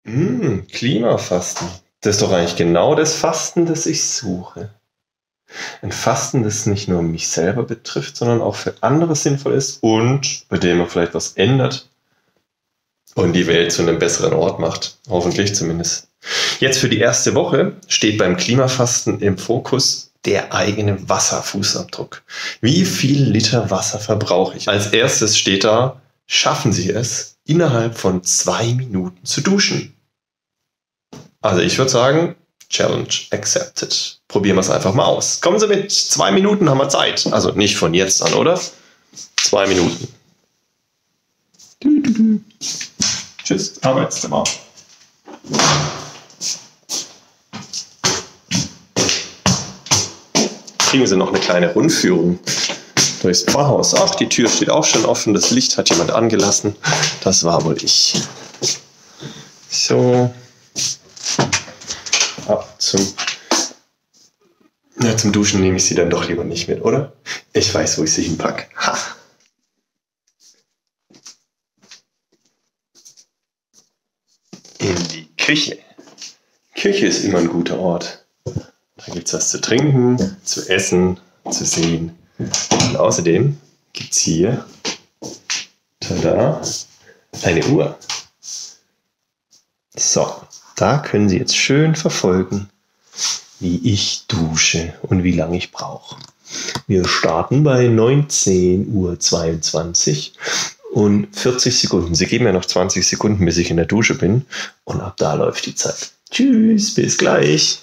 Klimafasten. Das ist doch eigentlich genau das Fasten, das ich suche. Ein Fasten, das nicht nur mich selber betrifft, sondern auch für andere sinnvoll ist und bei dem man vielleicht was ändert und die Welt zu einem besseren Ort macht. Hoffentlich zumindest. Jetzt für die erste Woche steht beim Klimafasten im Fokus der eigene Wasserfußabdruck. Wie viel Liter Wasser verbrauche ich? Als erstes steht da, schaffen Sie es, innerhalb von 2 Minuten zu duschen. Also ich würde sagen, Challenge accepted. Probieren wir es einfach mal aus. Kommen Sie mit, 2 Minuten haben wir Zeit. Also nicht von jetzt an, oder? 2 Minuten. Tschüss, Arbeitszimmer. Kriegen Sie noch eine kleine Rundführung durchs Pfarrhaus. Ach, die Tür steht auch schon offen. Das Licht hat jemand angelassen. Das war wohl ich. So. Zum Duschen nehme ich sie dann doch lieber nicht mit, oder? Ich weiß, wo ich sie hinpacke. Ha! In die Küche. Küche ist immer ein guter Ort. Da gibt es was zu trinken, zu essen, zu sehen. Und außerdem gibt es hier, tada, eine Uhr. So, da können Sie jetzt schön verfolgen, wie ich dusche und wie lange ich brauche. Wir starten bei 19:22 Uhr und 40 Sekunden. Sie geben mir noch 20 Sekunden, bis ich in der Dusche bin. Und ab da läuft die Zeit. Tschüss, bis gleich.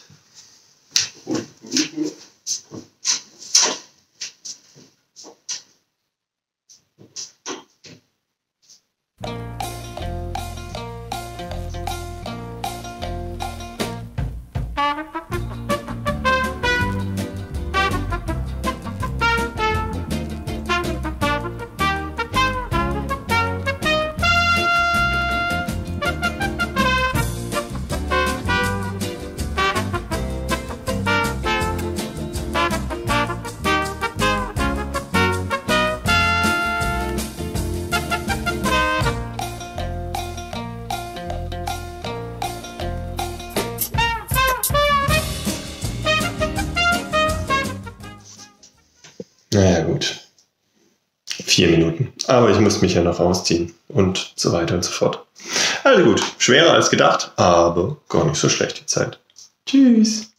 Naja, gut. 4 Minuten. Aber ich muss mich ja noch ausziehen und so weiter und so fort. Also gut, schwerer als gedacht, aber gar nicht so schlecht die Zeit. Tschüss.